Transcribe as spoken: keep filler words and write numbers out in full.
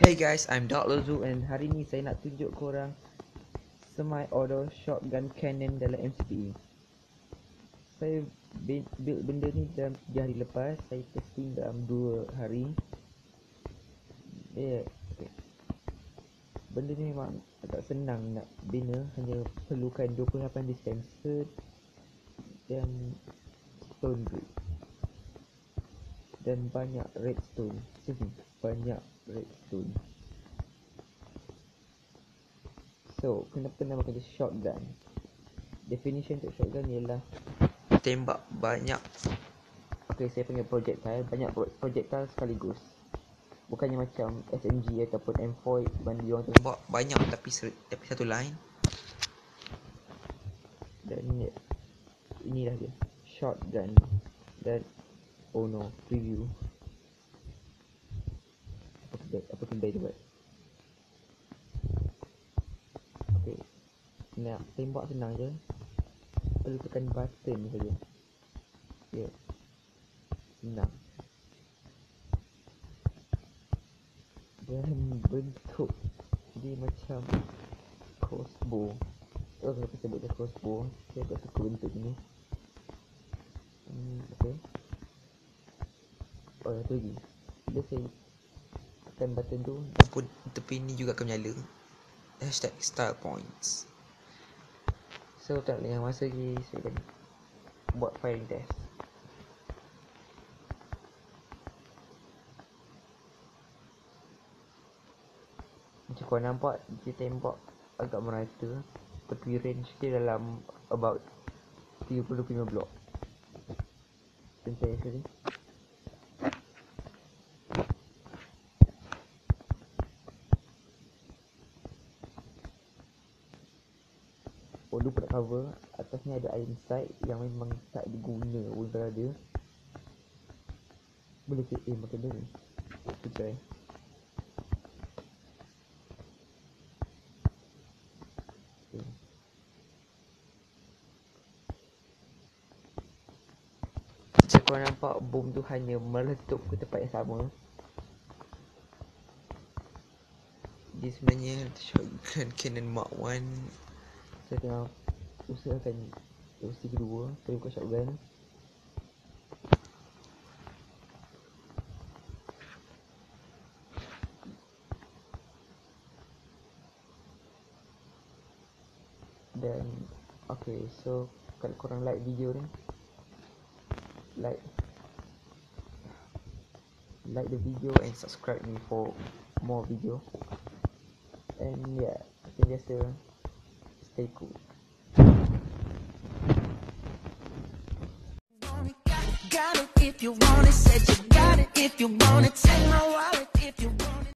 Hey guys, I'm Dark Lozu and hari ni saya nak tunjuk korang semi-auto shotgun Canon dalam M C P E. Saya build benda ni dalam tiga hari lepas. Saya testing dalam dua hari. Yeah, okay. Benda ni memang agak senang nak bina, hanya perlukan dua puluh lapan dispenser dan stone grip dan banyak redstone. Excuse me, banyak redstone. So, kenapa namakan dia shotgun? Definition untuk shotgun ialah tembak banyak. Okay, saya panggil projectile, banyak projectile sekaligus. Bukannya macam S M G ataupun M four mana dia orang tembak banyak tapi tapi satu line. Dan ini, inilah dia, shotgun. Dan oh no, preview. Apa kedai, apa kedai tu buat? Okay, nak tembak senang je. Perlu tekan button saja. Ya, yeah. Senang. Dan bentuk dia macam crossbow. Oh, kenapa saya buat dia crossbow? Saya agak suka bentuk ni. Hmm, okay. Oh, satu lagi. Bila saya tekan button tu, lampu tepi ni juga akan menyala. Hashtag style points. So, tak lagi masa lagi, saya akan buat firing test. Macam korang nampak, dia tembak agak merata. Tapi range dia dalam about tiga puluh lima blok. Sebentar ya, sorry. Oh, lupa nak cover. Atasnya ada iron sight yang memang tak diguna pun kalau ada. Boleh ke aim macam ni? Kita try. Okay. Macam korang nampak, bom tu hanya meletup ke tempat yang sama. Dia sebenarnya shotgun Canon Mark one. Saya tengah usahakan versi kedua. Saya buka shotgun. Dan okay, so kalau korang like video ni, like like the video and subscribe me for more video. And yeah, macam biasa, stay cool. Got it if you want it, said you got it if you want it, take my wallet if you want it.